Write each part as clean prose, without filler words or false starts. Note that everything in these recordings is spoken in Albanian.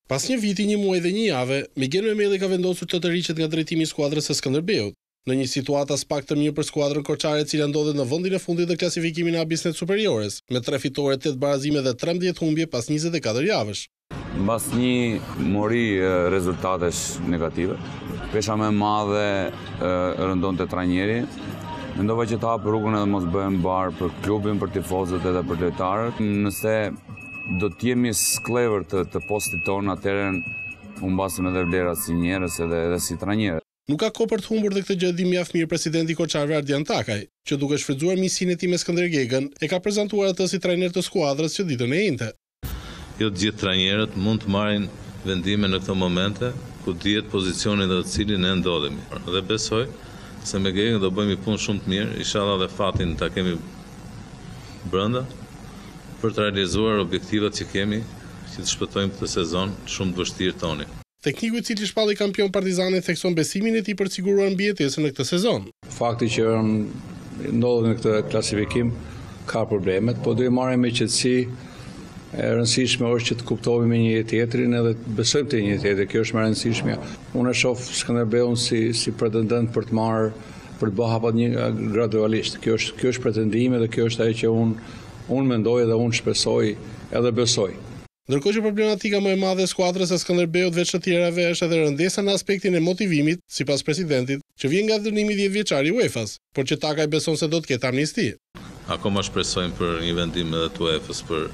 Pas një viti, një muaj dhe një jave, Miguel Memeli ka vendosur të tërhiqet nga drejtimi i skuadrës së Skënderbeut, në një situatë as pak të mirë për skuadrën korçare e cila ndodhet në vendin e fundit të klasifikimit në A-Biznet Superiores, me 3 fitore, 8 barazime dhe 13 humbje pas 24 javësh. Mbas një mori rezultatesh negative, pesha më e madhe rëndonte trajneri. Mendova që të hap rrugën edhe mos bëhem bar për klubin, për tifozët edhe për lojtarët. Nëse do të jemi sklever të postit tonë, atëherë humbasim edhe vlerat si njerëz edhe si trajner. Nuk ka kohë për të humbur dhe këtë gjë e di mjaft mirë presidenti i Korçarëve Ardian Takaj, që duke shfrytzuar miqësinë e tij me Skëndergegën, e ka prezantuar atë si trajner të skuadrës që ditën e njëjtë. Jo të gjithë trajnerët mund të marrin vendime në këto momente ku dihet pozicioni në të cilin ne ndodhemi. Dhe besoj se me Gegën do bëjmë punë shumë të mirë, inshallah dhe fatin ta kemi brenda për të realizuar objektivat që kemi, që të shpëtojmë këtë sezon shumë të vështirë toni. Tekniku i cili shpalli kampion Partizani thekson besimin e tij për të siguruar mbijetesën në këtë sezon. Fakti që ndodhet në këtë klasifikim ka problemet, po duhet marrim me qetësi. E rëndësishme është që të kuptojmë me një tjetrin edhe të besojmë te një tjetri, kjo është më e rëndësishme. Unë e shoh Skënderbeun si pretendent për të bërë hapat një gradualisht. Kjo është pretendimi dhe kjo është ajo që unë mendoj dhe unë shpresoj edhe besoj. Ndërkohë që problematika më e madhe e skuadrës së Skënderbeut veç të tjerave është edhe rëndesa në aspektin e motivimit, sipas presidentit, që vjen nga dënimi 10 vjeçar i UEFA-s, por që Takaj beson se do të ketë amnisti. Akoma shpresojmë për një vendim edhe të UEFA-s për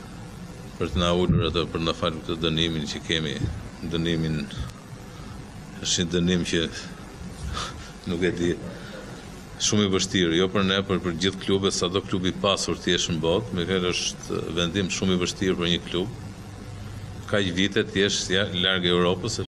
të na ulur edhe për na falur këtë dënimin që kemi. Dënimin është një dënim që nuk e di, shumë i vështirë, jo për ne, por për gjithë klubet, sado klubi i pasur të jesh në botë, me këtë është vendim shumë i vështirë për një klub. Kaq vite të jesh larg Europës,